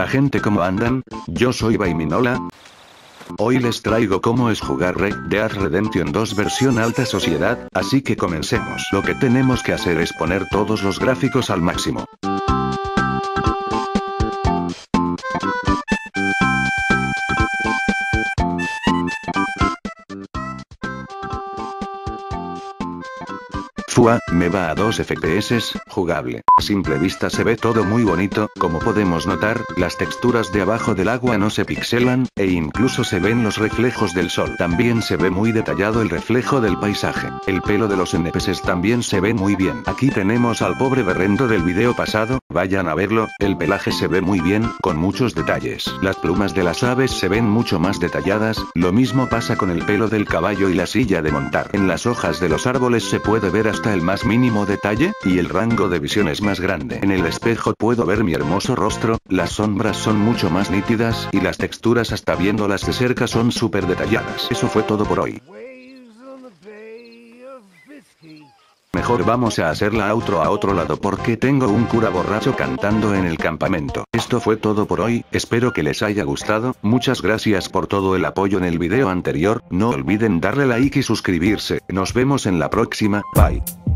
Hola gente, ¿cómo andan? Yo soy Baiminola. Hoy les traigo cómo es jugar Red Dead Redemption 2 versión alta sociedad, así que comencemos. Lo que tenemos que hacer es poner todos los gráficos al máximo. Fua, me va a 2 FPS, jugable. A simple vista se ve todo muy bonito, como podemos notar, las texturas de abajo del agua no se pixelan, e incluso se ven los reflejos del sol. También se ve muy detallado el reflejo del paisaje. El pelo de los NPCs también se ve muy bien. Aquí tenemos al pobre berrendo del video pasado, vayan a verlo, el pelaje se ve muy bien, con muchos detalles. Las plumas de las aves se ven mucho más detalladas, lo mismo pasa con el pelo del caballo y la silla de montar. En las hojas de los árboles se puede ver hasta el más mínimo detalle, y el rango de visión es más grande. En el espejo puedo ver mi hermoso rostro, las sombras son mucho más nítidas, y las texturas hasta viéndolas de cerca son súper detalladas. Eso fue todo por hoy. Mejor vamos a hacer la outro a otro lado porque tengo un cura borracho cantando en el campamento. Esto fue todo por hoy, espero que les haya gustado, muchas gracias por todo el apoyo en el video anterior, no olviden darle like y suscribirse, nos vemos en la próxima, bye.